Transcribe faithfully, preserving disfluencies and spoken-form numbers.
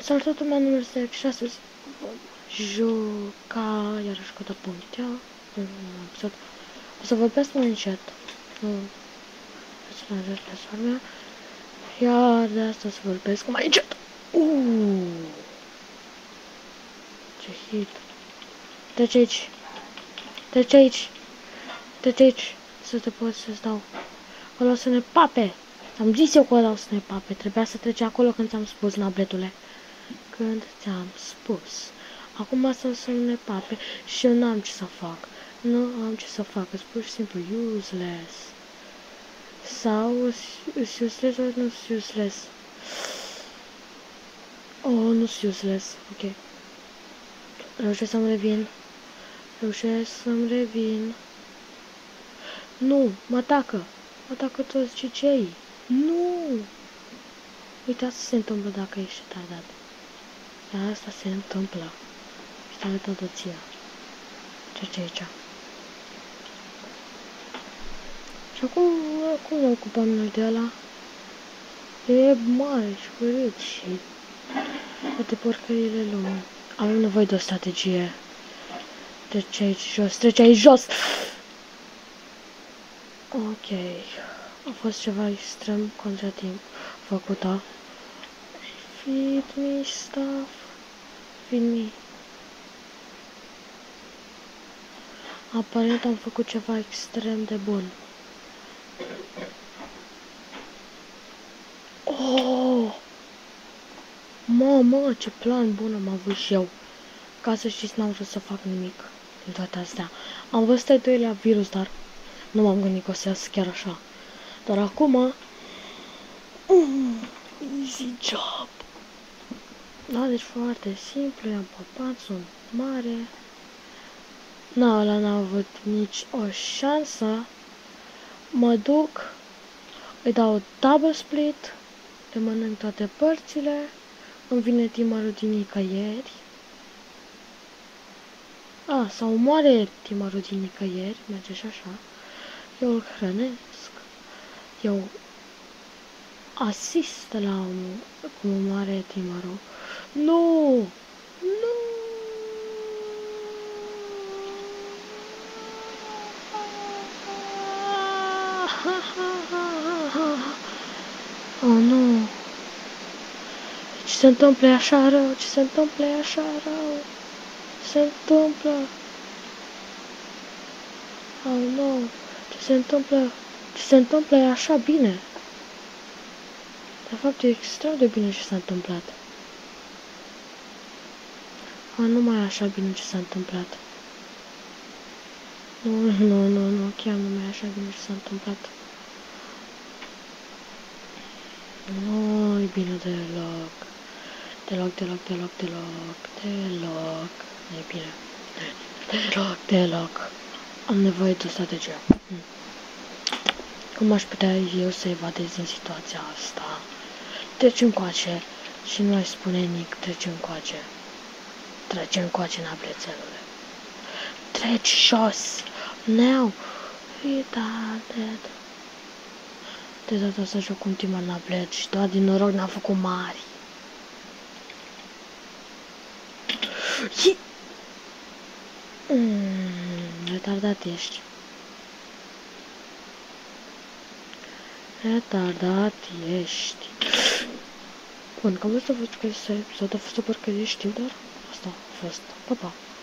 Salutatul meu numărul este și astăzi juca iarăși cu tot punctea. O să vorbesc mai încet. Nu personajele mea. Iar de asta să vorbesc mai încet. Uuuu. Ce hit. Treci aici. Treci aici. Treci aici. Să te poți să-ți dau. Acolo o să ne pape. Am zis eu că ăla o să ne pape. Trebuia să treci acolo când ți-am spus, nabletule. Când ți-am spus. Acum asta o să ne pape și eu n-am ce să fac. Nu am ce să fac. Îți pur și simplu useless. Sau îs useless sau nu useless. Oh, nu useless. Ok. Reușesc să-mi revin. Reușesc să-mi revin. Nu, mă atacă. Mă atacă toți cicei. Nu! Uite, asta se întâmplă dacă ești retardat. Dar asta se întâmplă. Este retardăția. Ce ce aici? Și acum, cum ne ocupăm noi de ăla? E mare și curât și toate porcările lumii. Avem nevoie de o strategie. Trece aici jos, trece aici jos! Ok. A fost ceva extrem contra timp făcută. Feed me stuff. Feed me. Aparent am făcut ceva extrem de bun. Oh! Mamă, ce plan bun am avut și eu. Ca să știți, n-am vrut să fac nimic din toate astea. Am văzut al doilea virus, dar nu m-am gândit că o să iasă chiar așa. Dar acum... Mm, easy job. Da, deci foarte simplu, i-am popat, sunt mare. Na, ăla n-a avut nici o șansă. Mă duc, îi dau double split, le mănânc toate părțile, îmi vine timerul din nicăieri. A, sau moare timerul din nicăieri, merge și așa. Eu îl hrănesc, eu asist la un, cum moare timerul. Nu! Nu! Oh, nu! Ce se întâmplă așa rău? Ce se întâmplă așa rău? Ce se întâmplă? Oh, nu! Ce se întâmplă? Ce se întâmplă e așa bine? De fapt, e extrem de bine ce s-a întâmplat. A, nu mai e așa bine ce s-a întâmplat. Nu, nu, nu, nu, chiar nu mai e așa bine ce s-a întâmplat. Nu e bine deloc. Deloc, deloc, deloc, deloc, deloc. Nu e bine. Deloc, deloc. Am nevoie de o strategie. Hmm. Cum aș putea eu să evadez din situația asta? Treci încoace și nu ai spune nimic, treci încoace. Treci încoace, nablețelule. Treci jos. Now. Retarded. De data asta joc un timp în nablet și doar din noroc n-am făcut mari. Mm, retardat ești. Retardat ești. Bun, cam asta a fost cu acest episod, a fost o porcărie, știu, dar asta a fost. Pa, pa!